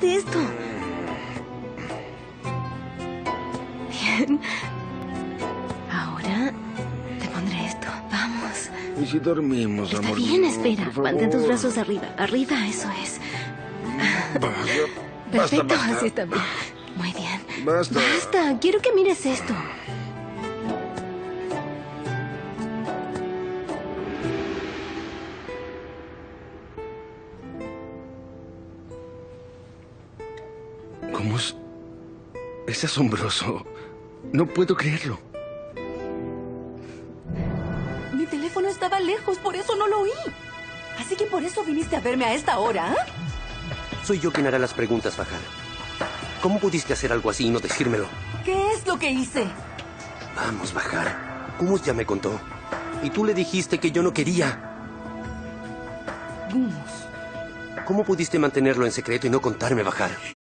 quítate esto. Bien. Ahora te pondré esto. Vamos. ¿Y si dormimos, Está amor bien, mío? espera. Por favor. Mantén tus brazos arriba. Arriba, eso es. Vaya. Perfecto, Basta. así está bien. Muy bien. Basta. Basta, quiero que mires esto. ¿Cómo es? Es asombroso. No puedo creerlo. Mi teléfono estaba lejos, por eso no lo oí. Así que por eso viniste a verme a esta hora, ¿ah? Soy yo quien hará las preguntas, Fajar. ¿Cómo pudiste hacer algo así y no decírmelo? ¿Qué es lo que hice? Vamos, Fajar. Gumus ya me contó. Y tú le dijiste que yo no quería. Gumus. ¿Cómo pudiste mantenerlo en secreto y no contarme, Fajar?